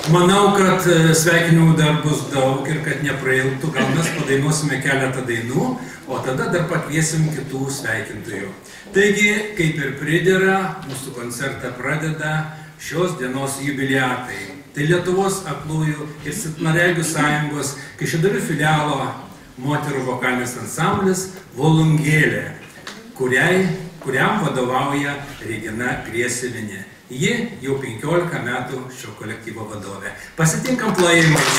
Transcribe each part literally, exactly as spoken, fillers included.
Manau, kad sveikinimų dar bus daug ir kad neprailgtų, gal mes padainuosime keletą dainų, o tada dar pakviesim kitų sveikintojų. Taigi, kaip ir pridera, mūsų koncertą pradeda šios dienos jubiliatai. Tai Lietuvos aklųjų ir silpnaregių sąjungos Kaišiadorių filialo moterų vokalinis ansamblis Volungėlė, kuriai, kuriam vadovauja Regina Grėsėvienė. Ji jau penkiolika metų šio kolektyvo vadovė. Pasitinkam plojimais.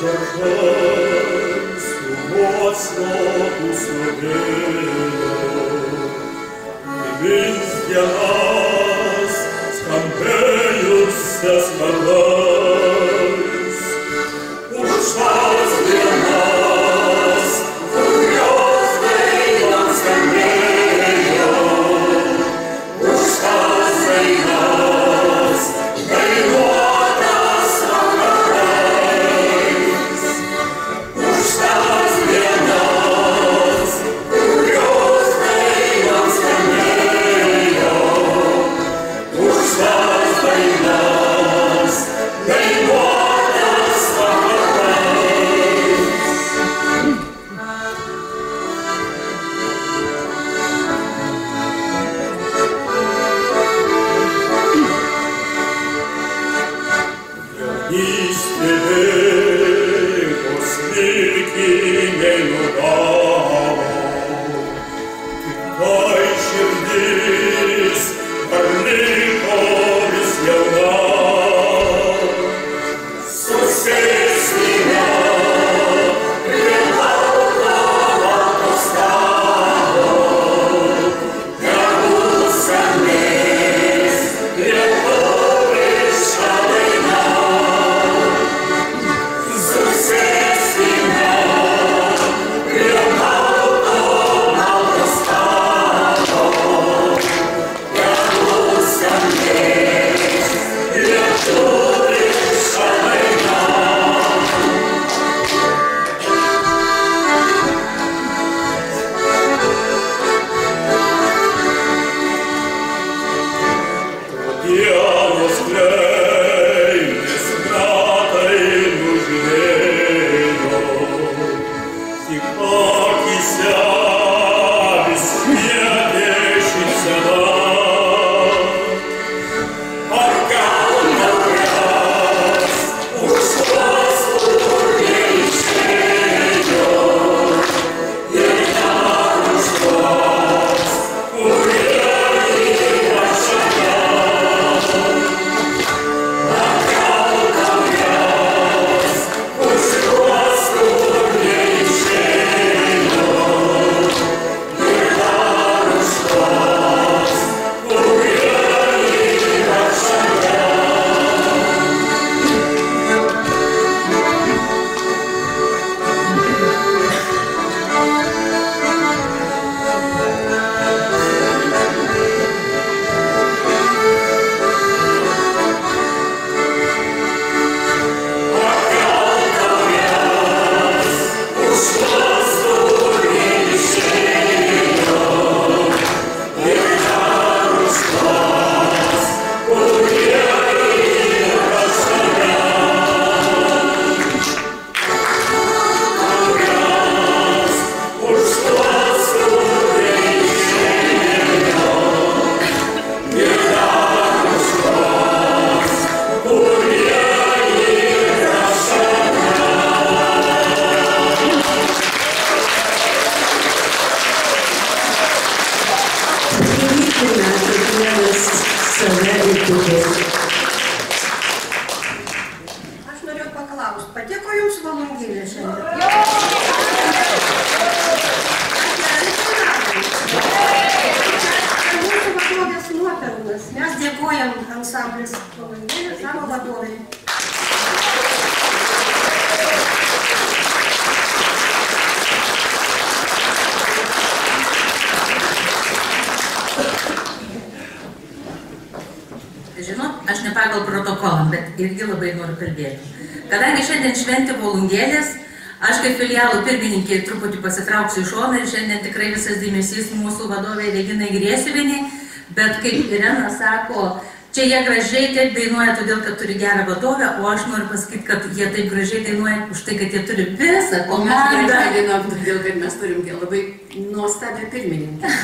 Pirmininkė truputį pasitrauksiu į šoną ir šiandien tikrai visas dėmesys mūsų vadovai Reginai Grėsiuvienei, bet kaip Irena sako, čia jie gražiai taip dainuoja, todėl kad turi gerą vadovę, o aš noriu pasakyti, kad jie taip gražiai dainuoja už tai, kad jie turi visą komandą. O mes gražiai dainuojam, todėl kad mes turim labai nuostabią pirmininkę.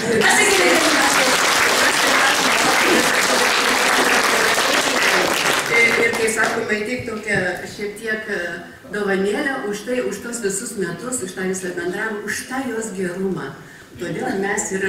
Ir kai sakome, įteik tokią šiek tiek dovanėlę už tai, už tos visus metus, už tą visą bendravimą, už tą jos gerumą. Todėl mes ir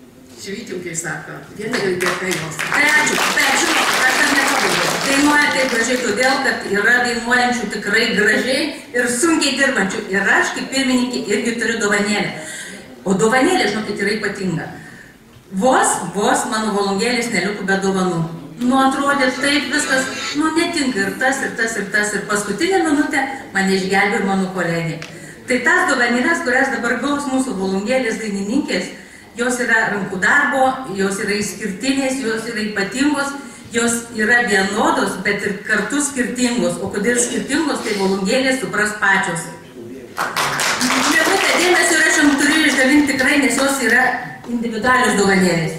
švytim, kai sako, vien ir dėka jos. Tai ačiū, tai žinok, aš dar nepabaigiau. Dainuoja taip gražiai todėl, kad yra dainuojančių tikrai gražiai ir sunkiai dirbančių. Ir aš kaip pirmininkė irgi turiu dovanėlę. O dovanėlė, žinokit, yra ypatinga. Vos, vos mano volungėlis neliko be dovanų. Nu, atrodė taip viskas, nu, netinka ir tas, ir tas, ir tas. Ir paskutinę minutę mane išgelbėjo mano kolegė. Tai tas dovanėlės, kurias dabar gaus mūsų volungėlės dainininkės, jos yra rankų darbo, jos yra išskirtinės, jos yra ypatingos, jos yra vienodos, bet ir kartu skirtingos. O kodėl skirtingos, tai volungėlės supras pačios. Nebūtų dėmesio ir aš jums turiu išdalinti tikrai, nes jos yra individualios dovanėlės.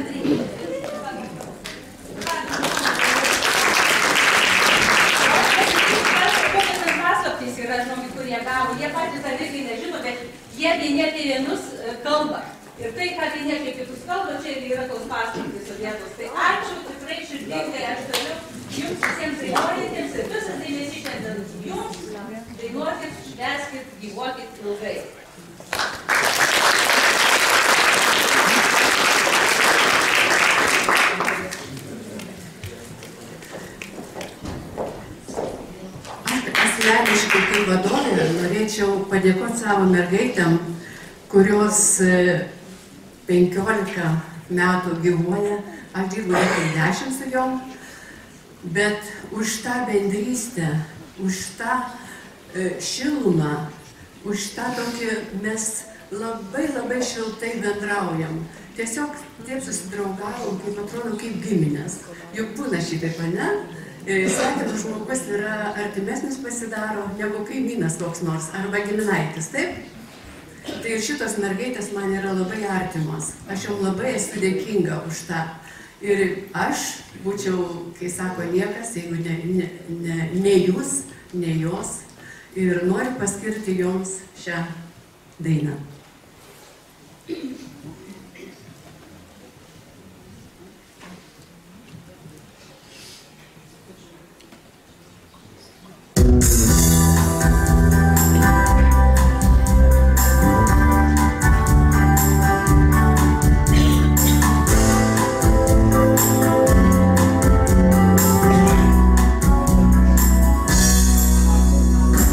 Paslaptys yra, žinokit, kur jie gavo. Jie patys dar irgi nežino, bet jie vieni apie vienus kalba. Ir tai, ką vieni apie kitus kalba, čia yra tos paslaptys sovietos. Tai ačiū, tikrai širdingai, aš turiu jums visiems dainuojantiems ir visas dėmesys šiandien jums. Dainuokit, švęskit, gyvuokit ilgai. Asmeniškai kaip vadovė norėčiau padėkoti savo mergaitėm, kurios penkiolika metų gyvuoja, aš dirbu apie dešimt su jom, bet už tą bendrystę, už tą šilumą, už tą tokį mes labai labai šiltai bendraujam. Tiesiog taip susidraugavom, kaip atrodo, kaip giminės. Juk būna šitaip, ne? Svetimas žmogus yra artimesnis pasidaro negu kaimynas koks nors, arba giminaitis, taip? Tai ir šitos mergaitės man yra labai artimos. Aš jom labai esu dėkinga už tą. Ir aš būčiau, kai sako niekas, jeigu ne, ne, ne, ne jūs, ne jos. Ir noriu paskirti joms šią dainą.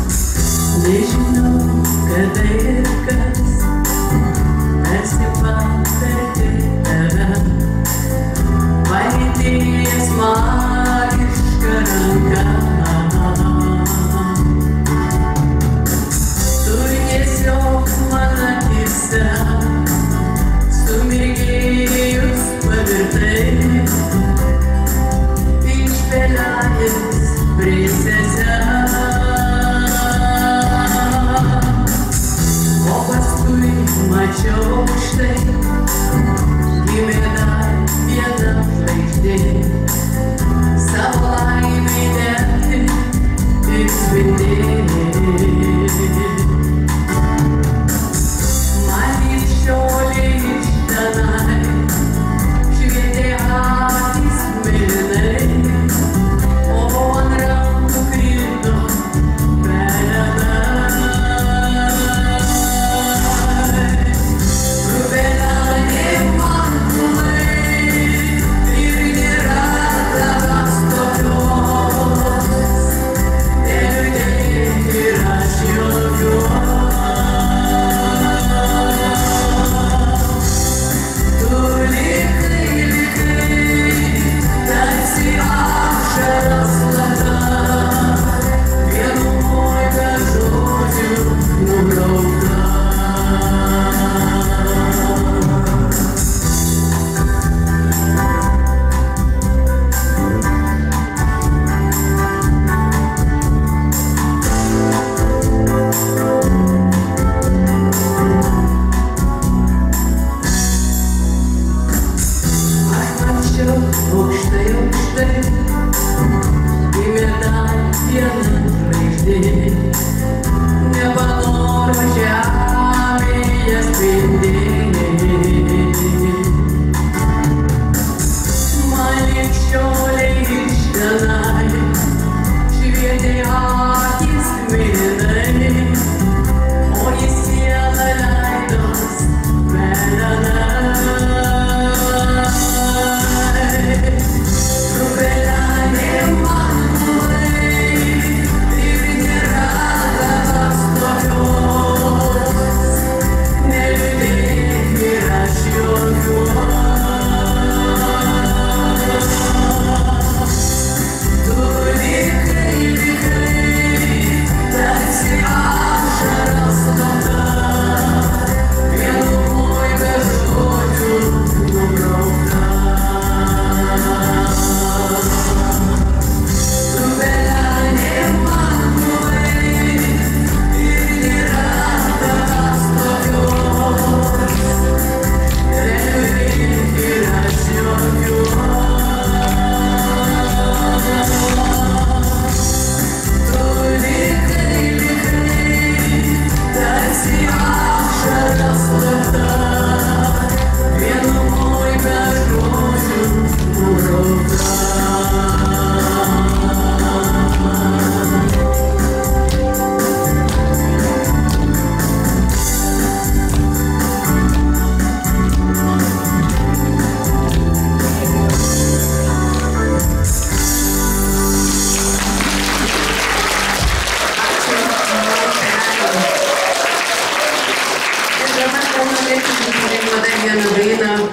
Nežinau, kada ir kas, tarsi man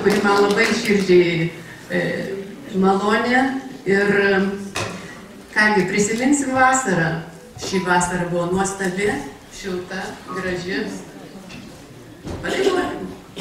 kuri man labai širdžiai e, malonė. Ir kągi, prisiminsim vasarą. Ši vasara buvo nuostabi, šilta, graži. Padainuokim.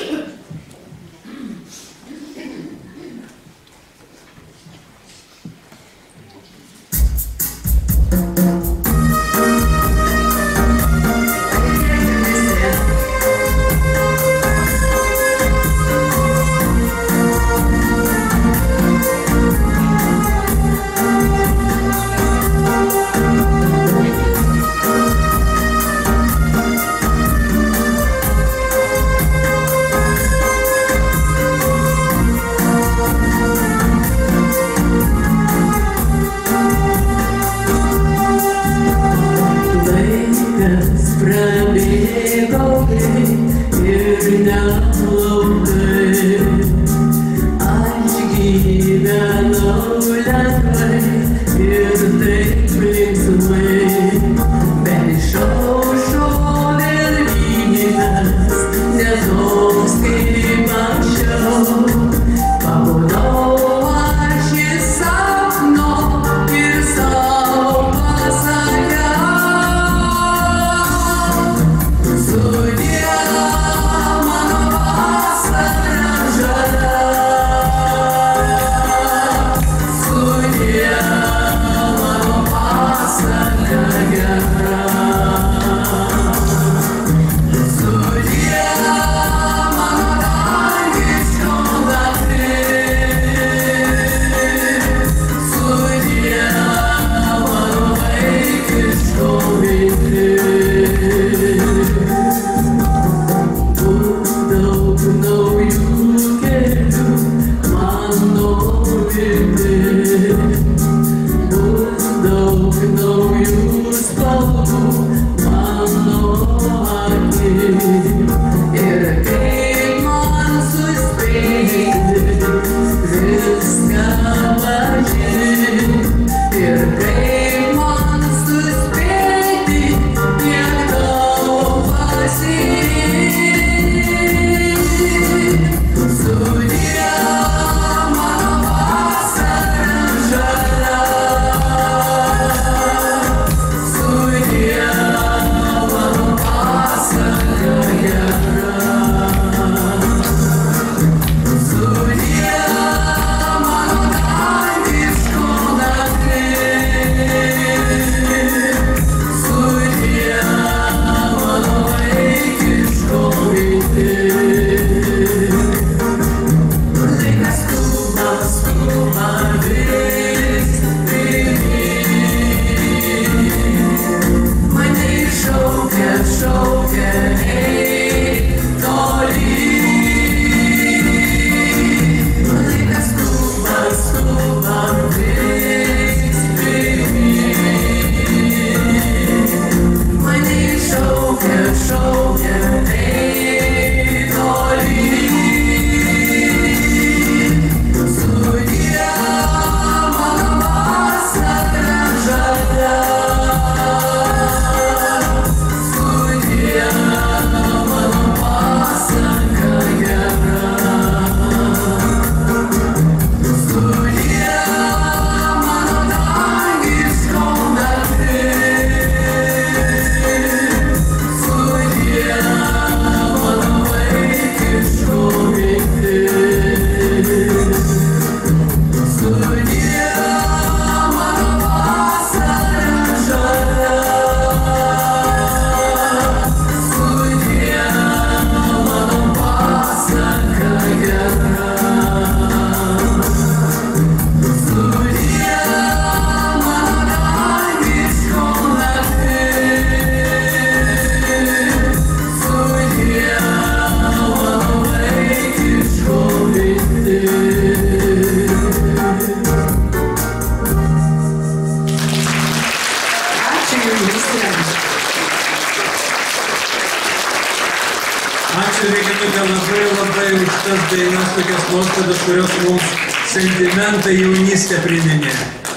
Ačiū Reginute labai labai už tas dainas, tokias nuostadas, kurios mums sentimentą jaunystę priminė.